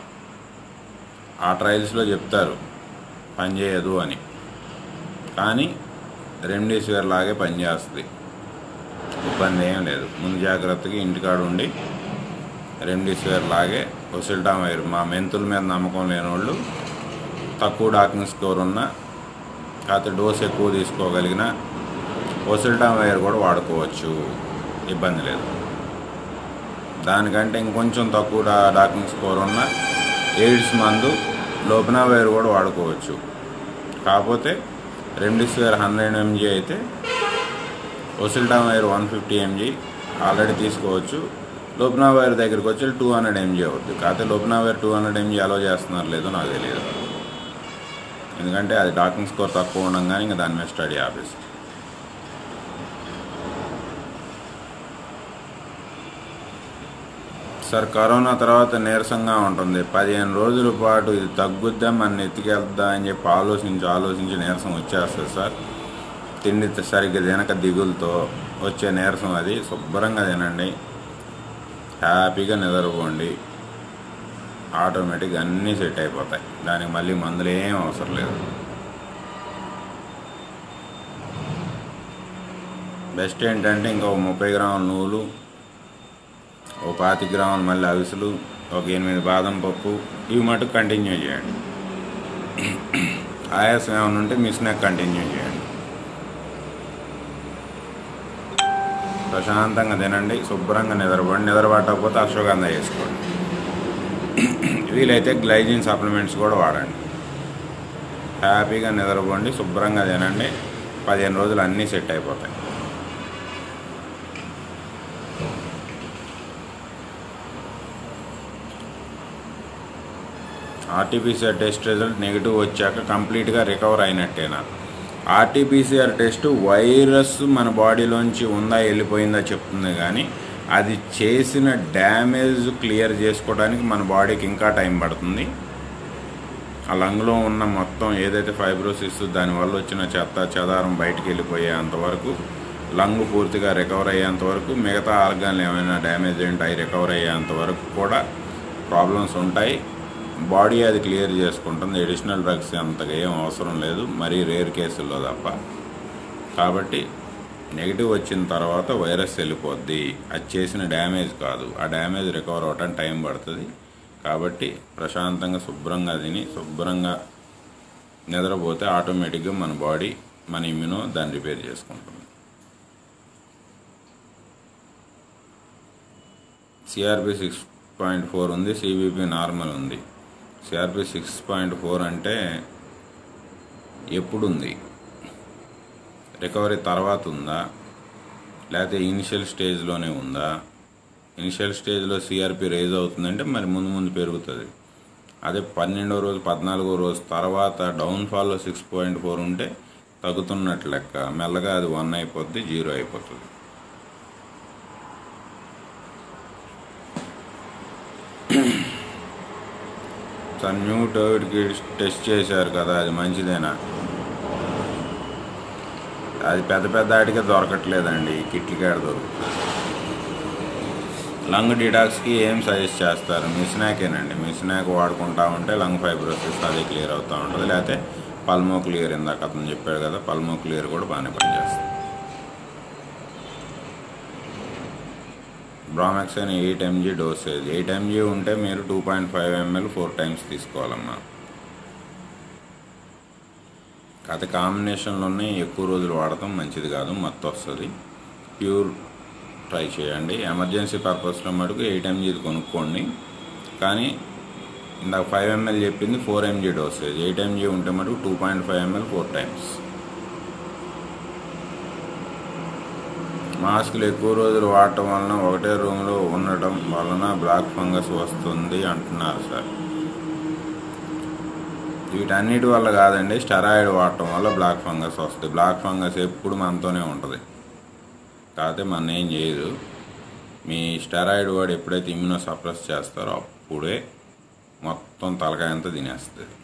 ఆ ట్రయల్స్లో చెప్తారు పనిచేయదు అని, కానీ రెమ్డెసివిర్ లాగే పనిచేస్తుంది. ఇబ్బంది ఏం లేదు. ముందు జాగ్రత్తగా ఇంటికాడ ఉండి రెమ్డెసివిర్ లాగే ఓసెల్టామైర్ మా మెంతుల మీద నమ్మకం లేని వాళ్ళు తక్కువ డాకింగ్ స్కోర్ ఉన్న కాకపోతే డోస్ ఎక్కువ తీసుకోగలిగిన ఓసెల్టామైర్ కూడా వాడుకోవచ్చు, ఇబ్బంది లేదు. దానికంటే ఇంకొంచెం తక్కువ డా డాకింగ్ స్కోర్ ఉన్న ఎయిడ్స్ మందు లోపెనావైర్ కూడా వాడుకోవచ్చు. కాకపోతే రెమ్డెసివిర్ హండ్రెడ్ ఎంజీ అయితే oseltamivir one fifty mg already తీసుకోవచ్చు. లోపెనావైర్ దగ్గరికి వచ్చి టూ హండ్రెడ్ ఎంజీ అవుతుంది. కాకపోతే lopinavir two hundred mg allow చేస్తున్నారు లేదో నాకు తెలియదు, ఎందుకంటే అది డాకింగ్ స్కోర్ తక్కువ ఉండగానే ఇంకా దాని మీద స్టడీ ఆఫీస్. సార్, కరోనా తర్వాత నీరసంగా ఉంటుంది. పదిహేను రోజుల పాటు ఇది తగ్గుద్దా మన ఎత్తికెళ్తా అని చెప్పి ఆలోచించి ఆలోచించి నీరసం వచ్చేస్తుంది సార్. తిండి సరిగ్గా తినక దిగులతో వచ్చే నీరసం అది. శుభ్రంగా తినండి, హ్యాపీగా నిద్రపోండి, ఆటోమేటిక్గా అన్నీ సెట్ అయిపోతాయి. దానికి మళ్ళీ మందులు ఏం అవసరం లేదు. బెస్ట్ ఏంటంటే ఇంకా ఒక ముప్పై గ్రాముల నువ్వులు, ఒక పాతి గ్రాములు మళ్ళీ అవిసెలు, ఒక ఎనిమిది బాదం పప్పు, ఇవి మటుకు కంటిన్యూ చేయండి. ఆయాసం ఏమైనా ఉంటే మిస్నాక్ కంటిన్యూ చేయండి. ప్రశాంతంగా తినండి, శుభ్రంగా నిద్రపోండి. నిద్రపట్టకపోతే అశ్వగంధ వేసుకోండి. వీలైతే గ్లైజిన్ సప్లిమెంట్స్ కూడా వాడండి. హ్యాపీగా నిద్రపోండి, శుభ్రంగా తినండి. పదిహేను రోజులు అన్నీ సెట్ అయిపోతాయి. ఆర్టీపీసీఆర్ టెస్ట్ రిజల్ట్ నెగిటివ్ వచ్చాక కంప్లీట్గా రికవర్ అయినట్టేనా? ఆర్టీపీసీఆర్ టెస్ట్ వైరస్ మన బాడీలోంచి ఉందా వెళ్ళిపోయిందా చెప్తుంది, కానీ అది చేసిన డ్యామేజ్ క్లియర్ చేసుకోవడానికి మన బాడీకి ఇంకా టైం పడుతుంది. ఆ లంగ్లో ఉన్న మొత్తం ఏదైతే ఫైబ్రోసిస్ దానివల్ల వచ్చిన చెత్త చెదారం బయటికి వెళ్ళిపోయేంతవరకు, లంగ్ పూర్తిగా రికవర్ అయ్యేంతవరకు, మిగతా ఆర్గాన్లు ఏమైనా డ్యామేజ్ ఉంటాయి రికవర్ అయ్యేంతవరకు కూడా ప్రాబ్లమ్స్ ఉంటాయి. బాడీ అది క్లియర్ చేసుకుంటుంది. ఎడిషనల్ డ్రగ్స్ అంతగా ఏం అవసరం లేదు, మరీ రేర్ కేసుల్లో తప్ప. కాబట్టి నెగిటివ్ వచ్చిన తర్వాత వైరస్ వెళ్ళిపోద్ది, అది చేసిన డ్యామేజ్ కాదు. ఆ డ్యామేజ్ రికవర్ అవ్వడానికి టైం పడుతుంది. కాబట్టి ప్రశాంతంగా శుభ్రంగా తిని శుభ్రంగా నిద్రపోతే ఆటోమేటిక్గా మన బాడీ మన ఇమ్యూనో దాన్ని రిపేర్ చేసుకుంటుంది. సిఆర్పి సిక్స్ పాయింట్ ఫోర్ ఉంది, సిబిపి నార్మల్ ఉంది. సిఆర్పి సిక్స్ పాయింట్ ఫోర్ అంటే ఎప్పుడుంది? రికవరీ తర్వాత ఉందా, లేకపోతే ఇనిషియల్ స్టేజ్లోనే ఉందా? ఇనిషియల్ స్టేజ్లో సిఆర్పి రైజ్ అవుతుందంటే మరి ముందు ముందు పెరుగుతుంది. అదే పన్నెండో రోజు పద్నాలుగో రోజు తర్వాత డౌన్ఫాల్లో సిక్స్ పాయింట్ ఫోర్ ఉంటే తగ్గుతున్నట్లు లెక్క. మెల్లగా అది వన్ అయిపోద్ది, జీరో అయిపోతుంది. సార్, న్యూ కోవిడ్కి టెస్ట్ చేశారు కదా, అది మంచిదేనా? అది పెద్ద పెద్ద ఆటికే దొరకట్లేదండి, కిట్లకాడ దొరుకుతుంది. లంగ్ డిటాక్స్కి ఏం సజెస్ట్ చేస్తారు? మిస్నాకేనండి. మిస్నాక్ వాడుకుంటా ఉంటే లంగ్ ఫైబ్రోసిస్ అది క్లియర్ అవుతూ ఉంటుంది. లేకపోతే పల్మో క్లియర్, ఇందాక అతను చెప్పాడు కదా, పల్మో క్లియర్ కూడా బాగానే పనిచేస్తుంది. Bromhexine eight mg dosage. Eight mg ఉంటే మీరు two point five ml four times తీసుకోవాలమ్మా. కాకపోతే కాంబినేషన్లోనే ఎక్కువ రోజులు వాడటం మంచిది కాదు, మత్తు వస్తుంది. ప్యూర్ ట్రై చేయండి. ఎమర్జెన్సీ పర్పస్లో మటుకు ఎయిట్ ఎంజీది కొనుక్కోండి. కానీ ఇందాక ఫైవ్ ఎంఎల్ చెప్పింది four mg dosage. Eight mg ఉంటే మటుకు two point five ml four times. మాస్కులు ఎక్కువ రోజులు వాడటం వలన ఒకటే రూమ్లో ఉండటం వలన బ్లాక్ ఫంగస్ వస్తుంది అంటున్నారు సార్. వీటన్నిటి వల్ల కాదండి, స్టెరాయిడ్ వాడటం వల్ల బ్లాక్ ఫంగస్ వస్తుంది. బ్లాక్ ఫంగస్ ఎప్పుడు మనతోనే ఉంటుంది, కాకపోతే మన ఏం చేయదు. మీ స్టెరాయిడ్ వాడు ఎప్పుడైతే ఇమ్యూనో సప్రెస్ చేస్తారో అప్పుడే మొత్తం తలకాయ అంతా తినేస్తుంది.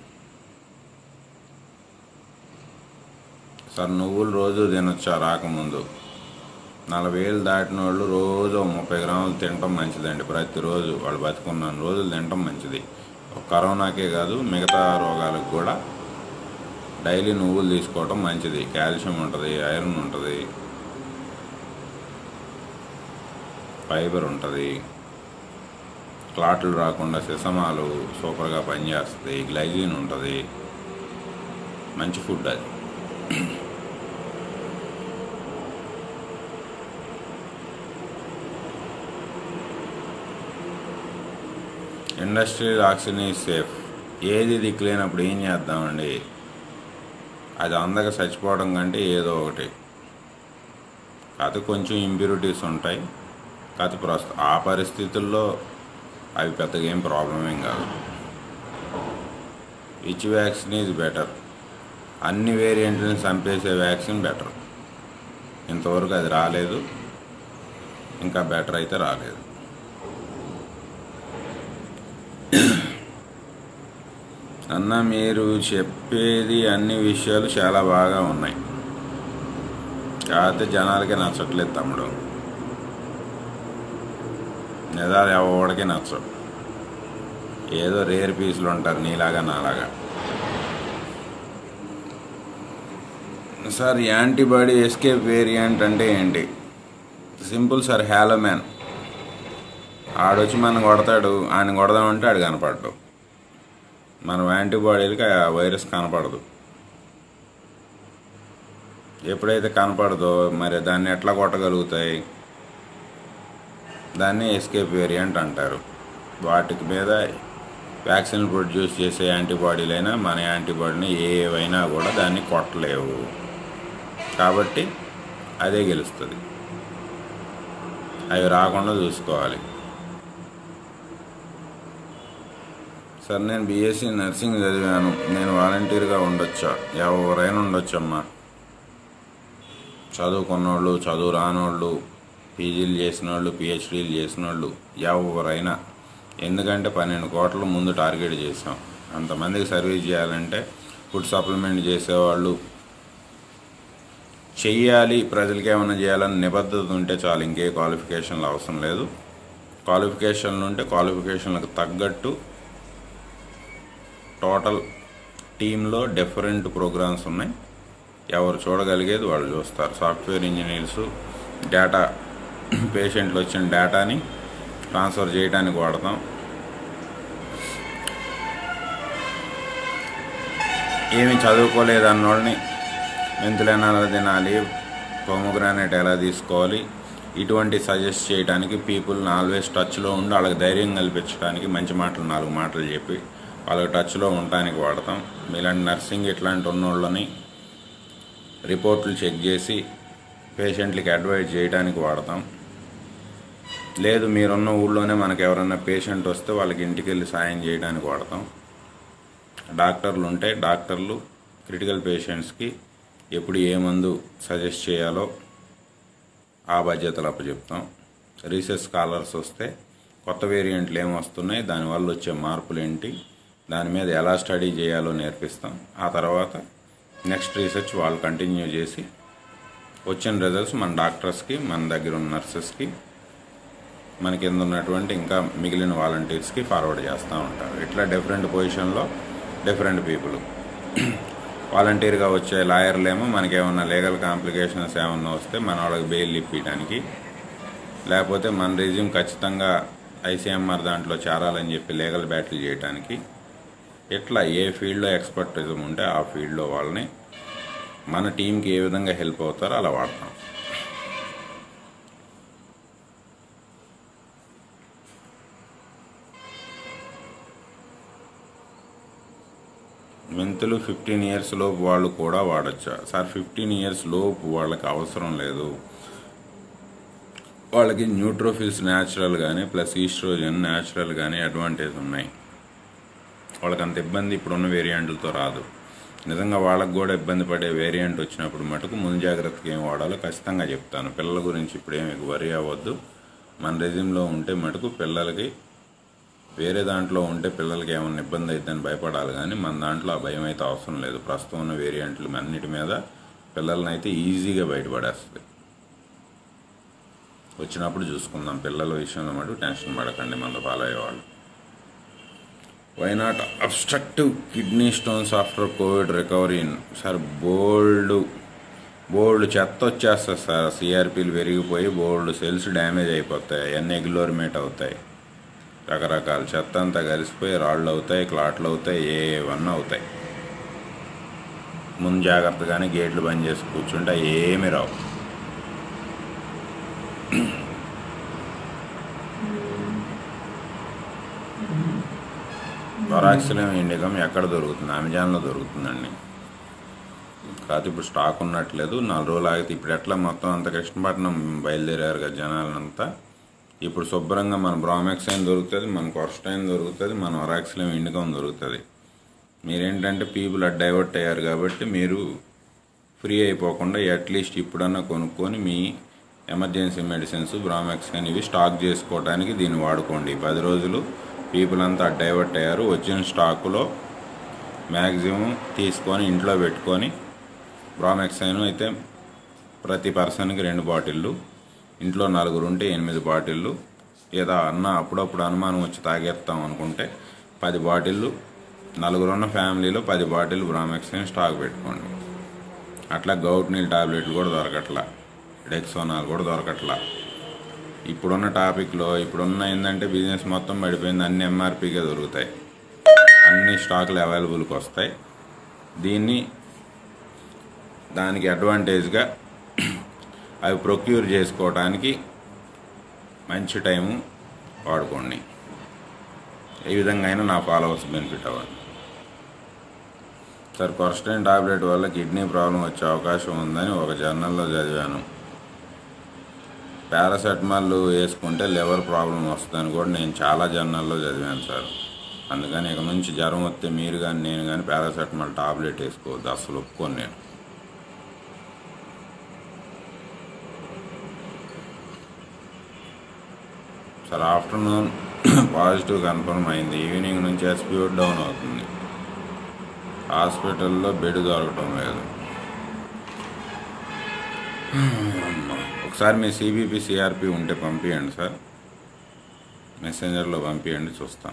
సార్ నువ్వులు రోజు తినొచ్చా? రాకముందు నలభై ఏళ్ళు దాటిన వాళ్ళు రోజు ముప్పై గ్రాములు తినటం మంచిదండి. ప్రతిరోజు వాళ్ళు బతుకున్న రోజులు తినటం మంచిది. కరోనాకే కాదు మిగతా రోగాలకు కూడా డైలీ నువ్వులు తీసుకోవటం మంచిది. కాల్షియం ఉంటుంది, ఐరన్ ఉంటుంది, ఫైబర్ ఉంటుంది, క్లాట్లు రాకుండా సెసమాలు సూపర్గా పనిచేస్తాయి, గ్లైజిన్ ఉంటుంది. మంచి ఫుడ్ అది. Industrial oxygen is safe. ఏది దిక్కులేనప్పుడు ఏం చేద్దామండి? అది అందక చచ్చిపోవడం కంటే ఏదో ఒకటి. కాకపోతే కొంచెం ఇంప్యూరిటీస్ ఉంటాయి, కాకపోతే ప్రస్తుతం ఆ పరిస్థితుల్లో అవి పెద్దగా ఏం ప్రాబ్లం ఏం కాదు. Which vaccine is better? అన్ని వేరియంట్లను చంపేసే వ్యాక్సిన్ బెటర్. ఇంతవరకు అది రాలేదు, ఇంకా బెటర్ అయితే రాలేదు. అన్న మీరు చెప్పేది అన్ని విషయాలు చాలా బాగా ఉన్నాయి, కాకపోతే జనాలకే నచ్చట్లేదు తమ్ముడు. నిజాలు ఎవడికి నచ్చవు. ఏదో రేర్ పీసులు ఉంటారు నీలాగా నాలాగా. సార్ యాంటీబాడీ ఎస్కేప్ వేరియంట్ అంటే ఏంటి? Simple sir, హ్యాలోమ్యాన్. ఆడొచ్చి మనం కొడతాడు, ఆయన కొడదామంటే ఆడు కనపడ్డాడు. మనం యాంటీబాడీలకి ఆ వైరస్ కనపడదు. ఎప్పుడైతే కనపడదో మరి దాన్ని ఎట్లా కొట్టగలుగుతాయి? దాన్ని ఎస్కేప్ వేరియంట్ అంటారు. వాటికి మీద వ్యాక్సిన్ ప్రొడ్యూస్ చేసే యాంటీబాడీలైనా మన యాంటీబాడీని ఏవైనా కూడా దాన్ని కొట్టలేవు. కాబట్టి అదే గెలుస్తుంది. అవి రాకుండా చూసుకోవాలి. సార్ నేను బీఎస్సీ నర్సింగ్ చదివాను, నేను వాలంటీర్గా ఉండొచ్చా? ఎవరైనా ఉండొచ్చమ్మా. చదువుకున్నోళ్ళు, చదువు రానోళ్ళు, పీజీలు చేసిన వాళ్ళు, పిహెచ్డీలు చేసిన వాళ్ళు ఎవరైనా. ఎందుకంటే పన్నెండు కోట్ల ముందు టార్గెట్ చేసాం. అంతమందికి సర్వీస్ చేయాలంటే ఫుడ్ సప్లిమెంట్ చేసేవాళ్ళు చెయ్యాలి, ప్రజలకి ఏమైనా చేయాలని నిబద్ధత ఉంటే చాలు. ఇంకే క్వాలిఫికేషన్లు అవసరం లేదు. క్వాలిఫికేషన్లు ఉంటే క్వాలిఫికేషన్లకు తగ్గట్టు టోటల్ టీంలో డిఫరెంట్ ప్రోగ్రామ్స్ ఉన్నాయి. ఎవరు చూడగలిగేది వాళ్ళు చూస్తారు. సాఫ్ట్వేర్ ఇంజనీర్సు డేటా, పేషెంట్లు వచ్చిన డేటాని ట్రాన్స్ఫర్ చేయడానికి వాడతాం. ఏమి చదువుకోలేదన్నోళ్ళని మెంతులైనా ఎలా తినాలి, పోమోగ్రానైట్ ఎలా తీసుకోవాలి, ఇటువంటి సజెస్ట్ చేయడానికి, పీపుల్ని ఆల్వేస్ టచ్లో ఉండి వాళ్ళకి ధైర్యం కల్పించడానికి మంచి మాటలు నాలుగు మాటలు చెప్పి వాళ్ళకి టచ్లో ఉండటానికి వాడతాం. ఇలాంటి నర్సింగ్ ఇట్లాంటి ఉన్నోళ్ళని రిపోర్ట్లు చెక్ చేసి పేషెంట్లకి అడ్వైజ్ చేయడానికి వాడతాం. లేదు మీరున్న ఊళ్ళోనే మనకు ఎవరన్నా పేషెంట్ వస్తే వాళ్ళకి ఇంటికి వెళ్ళి సాయం చేయడానికి వాడతాం. డాక్టర్లు ఉంటే డాక్టర్లు క్రిటికల్ పేషెంట్స్కి ఎప్పుడు ఏ మందు సజెస్ట్ చేయాలో ఆ బాధ్యతలు అప్పచెప్తాం. రీసెర్చ్ స్కాలర్స్ వస్తే కొత్త వేరియంట్లు ఏమి వస్తున్నాయి, దానివల్ల వచ్చే మార్పులు ఏంటి, దాని మీద ఎలా స్టడీ చేయాలో నేర్పిస్తాం. ఆ తర్వాత నెక్స్ట్ రీసెర్చ్ వాళ్ళు కంటిన్యూ చేసి వచ్చిన రిజల్ట్స్ మన డాక్టర్స్కి, మన దగ్గర ఉన్న నర్సెస్కి, మన కింద ఉన్నటువంటి ఇంకా మిగిలిన వాలంటీర్స్కి ఫార్వర్డ్ చేస్తూ ఉంటారు. ఇట్లా డిఫరెంట్ పొజిషన్లో డిఫరెంట్ పీపుల్. వాలంటీర్గా వచ్చే లాయర్లేమో మనకేమన్నా లీగల్ కాంప్లికేషన్స్ ఏమన్నా వస్తే మన వాళ్ళకి బెయిల్ ఇప్పించడానికి, లేకపోతే మన రెజ్యూమ్ ఖచ్చితంగా ఐసీఎంఆర్ దాంట్లో చేరాలని చెప్పి లీగల్ బ్యాటిల్ చేయడానికి. ఇట్లా ఏ ఫీల్డ్లో ఎక్స్పర్టిజం ఉంటే ఆ ఫీల్డ్లో వాళ్ళని మన టీంకి ఏ విధంగా హెల్ప్ అవుతారో అలా వాడతాం. మెంతులు ఫిఫ్టీన్ ఇయర్స్ లోపు వాళ్ళు కూడా వాడచ్చా? సార్ ఫిఫ్టీన్ ఇయర్స్ లోపు వాళ్ళకి అవసరం లేదు. వాళ్ళకి న్యూట్రోఫిల్స్ న్యాచురల్ కానీ ప్లస్ ఈస్ట్రోజన్ న్యాచురల్ కానీ అడ్వాంటేజ్ ఉన్నాయి. వాళ్ళకి అంత ఇబ్బంది ఇప్పుడున్న వేరియంట్లతో రాదు. నిజంగా వాళ్ళకు కూడా ఇబ్బంది పడే వేరియంట్ వచ్చినప్పుడు మటుకు ముందు జాగ్రత్తగా ఏం వాడాలో ఖచ్చితంగా చెప్తాను. పిల్లల గురించి ఇప్పుడు ఏమి వరి అవ్వద్దు. మన రెజ్యూమ్లో ఉంటే మటుకు పిల్లలకి, వేరే దాంట్లో ఉంటే పిల్లలకి ఏమైనా ఇబ్బంది అవుతుందని భయపడాలి, కానీ మన దాంట్లో ఆ భయం అయితే అవసరం లేదు. ప్రస్తుతం ఉన్న వేరియంట్లు అన్నిటి మీద పిల్లల్ని అయితే ఈజీగా బయటపడేస్తుంది. వచ్చినప్పుడు చూసుకుందాం. పిల్లల విషయంలో మటుకు టెన్షన్ పడకండి మందు ఫాలో అయ్యేవాళ్ళు. Why not obstructive kidney stones after covid recovery in sir బోల్డ్ బోల్డ్ చెత్త వచ్చేస్తుంది సార్. సిఆర్పీలు పెరిగిపోయి బోల్డ్ సెల్స్ డ్యామేజ్ అయిపోతాయి, అవన్నీ ఎగ్లోరిమేట్ అవుతాయి, రకరకాల చెత్త అంతా కలిసిపోయి రాళ్ళు అవుతాయి, క్లాట్లు అవుతాయి, ఏవన్నీ అవుతాయి. ముందు జాగ్రత్తగానే గేట్లు బంద్ చేసి కూర్చుంటే ఏమీ రావు. వరాక్సిలం ఇండికం ఎక్కడ దొరుకుతుంది? అమెజాన్లో దొరుకుతుందండి. కాదు ఇప్పుడు స్టాక్ ఉన్నట్లేదు, నాలుగు రోజులు ఆగితే. ఇప్పుడు ఎట్లా మొత్తం అంత కృష్ణపట్నం బయలుదేరారు కదా జనాలంతా. ఇప్పుడు శుభ్రంగా మన బ్రామెక్సైన్ దొరుకుతుంది, మన కొర్స్టైన్ దొరుకుతుంది, మన వరాక్సిలం ఇండికం దొరుకుతుంది. మీరేంటంటే పీపుల్ అట్ డైవర్ట్ అయ్యారు కాబట్టి మీరు ఫ్రీ అయిపోకుండా అట్లీస్ట్ ఇప్పుడన్నా కొనుక్కొని మీ ఎమర్జెన్సీ మెడిసిన్స్ బ్రామెక్సైన్ ఇవి స్టాక్ చేసుకోవడానికి దీన్ని వాడుకోండి. పది రోజులు పీపుల్ అంతా డైవర్ట్ అయ్యారు. వచ్చిన స్టాకులో మ్యాక్సిమం తీసుకొని ఇంట్లో పెట్టుకొని, బ్రామెక్సైన్ అయితే ప్రతి పర్సన్కి రెండు బాటిళ్ళు, ఇంట్లో నలుగురు ఉంటే ఎనిమిది బాటిళ్ళు, ఏదో అన్న అప్పుడప్పుడు అనుమానం వచ్చి తాగేస్తాం అనుకుంటే పది బాటిళ్ళు, నలుగురు ఉన్న ఫ్యామిలీలో పది బాటిల్ బ్రామెక్సైన్ స్టాక్ పెట్టుకోండి. అట్లా గౌట్ నీల్ టాబ్లెట్లు కూడా దొరకట్లా, డెక్సోనాల్ కూడా దొరకట్లా. ఇప్పుడున్న టాపిక్లో ఇప్పుడున్న ఏంటంటే బిజినెస్ మొత్తం పడిపోయింది. అన్ని ఎంఆర్పీకే దొరుకుతాయి, అన్ని స్టాకులు అవైలబుల్కి వస్తాయి. దీన్ని దానికి అడ్వాంటేజ్గా అవి ప్రొక్యూర్ చేసుకోవడానికి మంచి టైము వాడుకోండి. ఏ విధంగా అయినా నా ఫాలోవర్స్ బెనిఫిట్ అవ్వండి. సార్ కొర్స్టైన్ టాబ్లెట్ వల్ల కిడ్నీ ప్రాబ్లం వచ్చే అవకాశం ఉందని ఒక జర్నల్లో చదివాను. పారాసెటమాల్ వేసుకుంటే లివర్ ప్రాబ్లం వస్తుందని కూడా నేను చాలా జర్నల్లో చదివాను సార్. అందుకని ఇక నుంచి జ్వరం వస్తే మీరు కానీ నేను కానీ పారాసెటమాల్ టాబ్లెట్ వేసుకోవద్దు, అసలు ఒప్పుకోను నేను. సార్ ఆఫ్టర్నూన్ పాజిటివ్ కన్ఫర్మ్ అయింది, ఈవినింగ్ నుంచి ఎస్పీఓ డౌన్ అవుతుంది, హాస్పిటల్లో బెడ్ దొరకటం లేదు. ఒకసారి మీ సిబిపి సిఆర్పి ఉంటే పంపించండి సార్, మెసెంజర్లో పంపించండి చూస్తాను.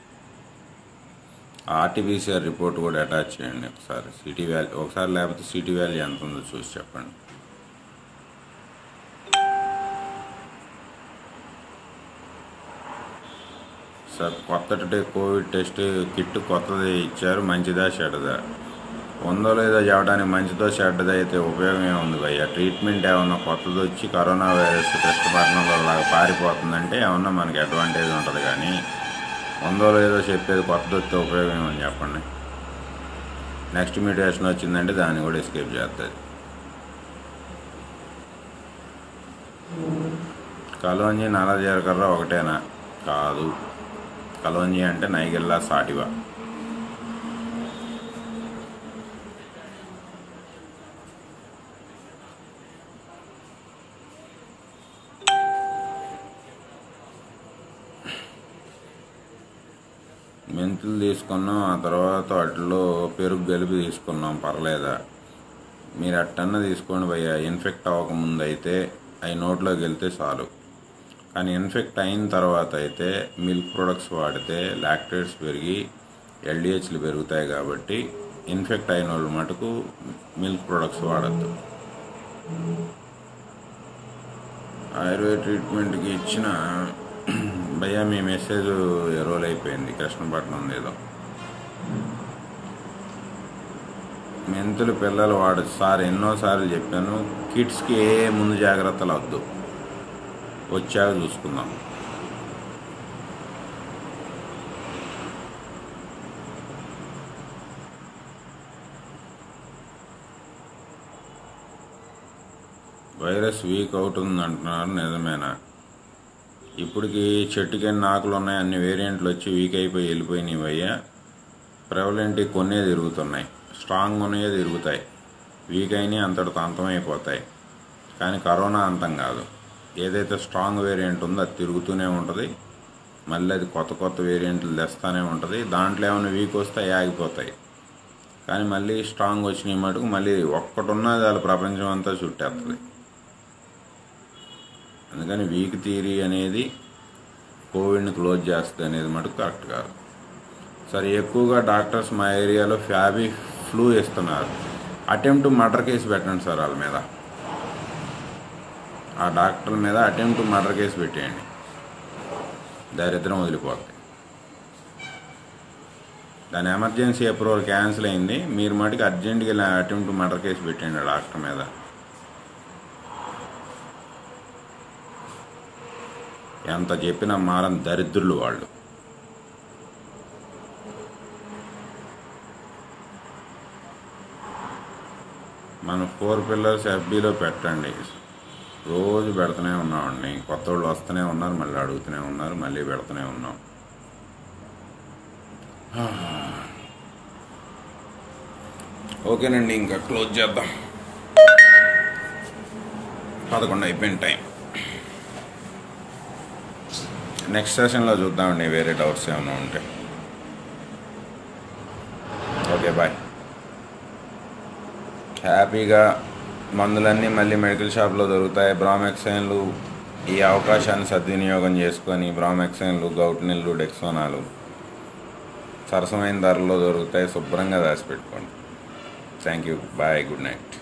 ఆర్టీపీసీఆర్ రిపోర్ట్ కూడా అటాచ్ చేయండి ఒకసారి. సిటీ వ్యాల్యూ ఒకసారి, లేకపోతే సిటీ వ్యాల్యూ ఎంత ఉందో చూసి చెప్పండి. సార్ కొత్త కోవిడ్ టెస్ట్ కిట్ కొత్తది ఇచ్చారు, మంచిదా చెడ్డదా? ఉందో లేదో చెప్పడానికి మంచిదో చెడ్డదో అయితే ఉపయోగం ఏముంది భయ్య? ట్రీట్మెంట్ ఏమన్నా కొత్తది వచ్చి కరోనా వైరస్ కృష్ణపట్నంలో లాగా పారిపోతుందంటే ఏమన్నా మనకి అడ్వాంటేజ్ ఉంటుంది, కానీ ఉందో లేదో చెప్పేది కొత్తది వస్తే ఉపయోగం ఏమని చెప్పండి. నెక్స్ట్ మ్యూటేషన్ వచ్చిందంటే దాన్ని కూడా ఎస్కేప్ చేస్తుంది. కలోంజి నల్ల జీలకర్ర ఒకటేనా? కాదు, కలోంజి అంటే నైగెల్లా సాటివా. మెంతులు తీసుకున్నాం, ఆ తర్వాత వాటిలో పెరుగు కలిపి తీసుకున్నాం, పర్లేదా? మీరు అట్టన్నా తీసుకోండి భయ్య. ఇన్ఫెక్ట్ అవ్వకముందు అయితే అవి నోట్లోకి వెళ్తే చాలు, కానీ ఇన్ఫెక్ట్ అయిన తర్వాత అయితే మిల్క్ ప్రొడక్ట్స్ వాడితే లాక్టేట్స్ పెరిగి ఎల్డిహెచ్లు పెరుగుతాయి. కాబట్టి ఇన్ఫెక్ట్ అయిన వాళ్ళు మటుకు మిల్క్ ప్రొడక్ట్స్ వాడద్దు. ఆయుర్వేద ట్రీట్మెంట్కి ఇచ్చిన భయ్యా మీ మెసేజ్ ఎరోల్ అయిపోయింది, కృష్ణపట్నం ఏదో. మెంతులు పిల్లలు వాడచ్చు సార్, ఎన్నోసార్లు చెప్పాను. కిడ్స్కి ఏ ముందు జాగ్రత్తలు వద్దు, వచ్చాక చూసుకుందాం. వైరస్ వీక్ అవుతుంది అంటున్నారు, నిజమేనా? ఇప్పటికి చెట్టుకి ఎన్ని ఆకులు ఉన్నాయి, అన్ని వేరియంట్లు వచ్చి వీక్ అయిపోయి వెళ్ళిపోయినాయి భయ్యా. ప్రెవలెంట్ కొన్నే తిరుగుతున్నాయి, స్ట్రాంగ్ ఉన్నాయే తిరుగుతాయి, వీక్ అయినా అంతటితో అంతమైపోతాయి. కానీ కరోనా అంతం కాదు. ఏదైతే స్ట్రాంగ్ వేరియంట్ ఉందో అది తిరుగుతూనే ఉంటుంది, మళ్ళీ అది కొత్త కొత్త వేరియంట్లు తెస్తూనే ఉంటుంది. దాంట్లో ఏమైనా వీక్ వస్తే ఆగిపోతాయి, కానీ మళ్ళీ స్ట్రాంగ్ వచ్చినాయి మటుకు మళ్ళీ ఒక్కటి ఉన్నది వాళ్ళ ప్రపంచం అంతా చుట్టేస్తుంది. అందుకని వీక్ థియరీ అనేది కోవిడ్ని క్లోజ్ చేస్తుంది అనేది మటుకు కరెక్ట్ కాదు. సరే, ఎక్కువగా డాక్టర్స్ మా ఏరియాలో ఫ్యాబీ ఫ్లూ ఇస్తున్నారు. అటెంప్ట్ మర్డర్ కేసు పెట్టండి సార్ వాళ్ళ మీద, ఆ డాక్టర్ మీద అటెంప్ట్ మర్డర్ కేసు పెట్టేయండి, దరిద్రం వదిలిపోతుంది. దాని ఎమర్జెన్సీ అప్రూవల్ క్యాన్సిల్ అయింది, మీరు మటుకు అర్జెంటుగా అటెంప్ట్ మర్డర్ కేసు పెట్టండి ఆ డాక్టర్ మీద. ఎంత చెప్పినా మారని దరిద్రులు వాళ్ళు. మన ఫోర్ పిల్లర్స్ ఎఫ్బీలో పెట్టండి, రోజు పెడుతూనే ఉన్నామండి. కొత్త వాళ్ళు వస్తూనే ఉన్నారు, మళ్ళీ అడుగుతూనే ఉన్నారు, మళ్ళీ పెడుతూనే ఉన్నాం. ఓకేనండి, ఇంకా క్లోజ్ చేద్దాం. పదకొండు అయిపోయిన టైం. నెక్స్ట్ సెషన్లో చూద్దామండి, వేరే డౌట్స్ ఏమైనా ఉంటే. Okay, bye. హ్యాపీగా మందులన్నీ మళ్ళీ మెడికల్ షాప్లో దొరుకుతాయి. బ్రామెక్సైన్లు ఈ అవకాశాన్ని సద్వినియోగం చేసుకొని బ్రామెక్సైన్లు, గౌట్నిల్లు, డెక్సోనాలు సరసమైన ధరలో దొరుకుతాయి. శుభ్రంగా దాచిపెట్టుకోండి. Thank you, bye, good night.